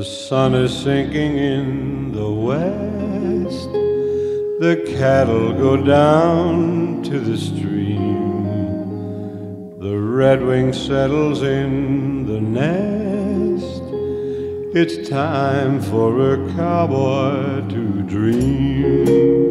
The sun is sinking in the west. The cattle go down to the stream. The redwing settles in the nest. It's time for a cowboy to dream.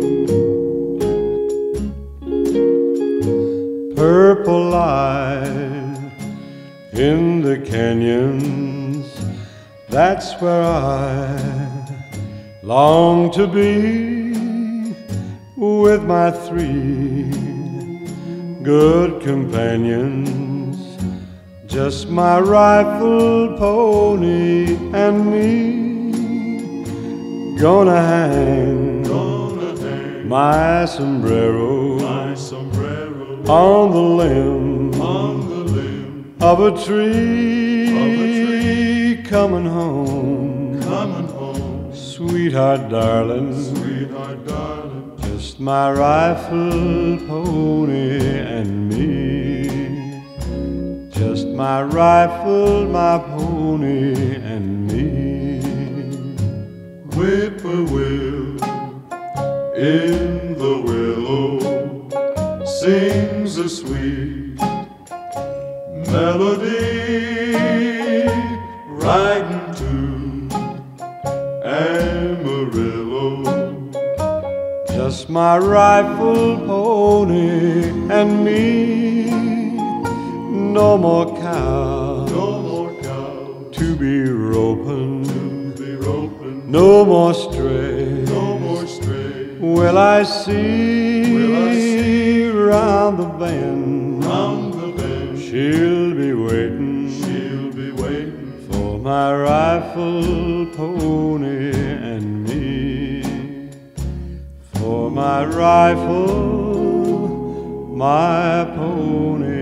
Purple light in the canyons, that's where I long to be, with my three good companions, just my rifle, pony, and me. Gonna hang my sombrero on the limb of a tree. Coming home, sweetheart darling, just my rifle, pony, and me. Just my rifle, my pony, and me. Whippoorwill in the willow sings a sweet melody, riding to Amarillo. Just my rifle, pony, and me. No more cow to be roping, no more stray will I see round the bend. She'll be waiting for my rifle, pony, and me. For my rifle, my pony,